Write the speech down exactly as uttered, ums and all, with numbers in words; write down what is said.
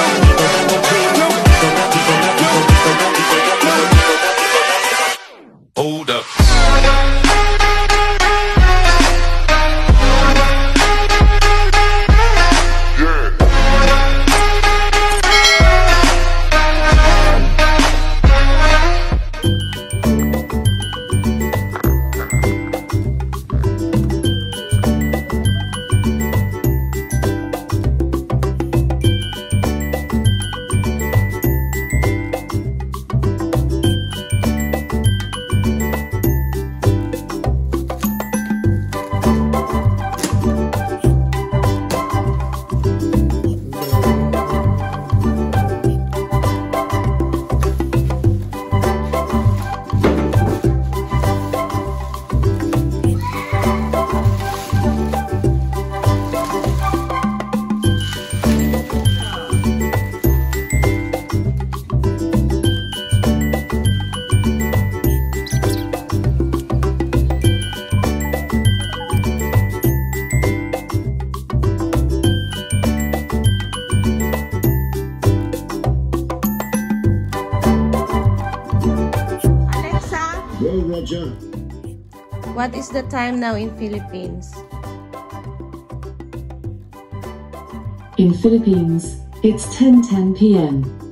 Hold up. Roger. What is the time now in Philippines? In Philippines, it's ten ten p m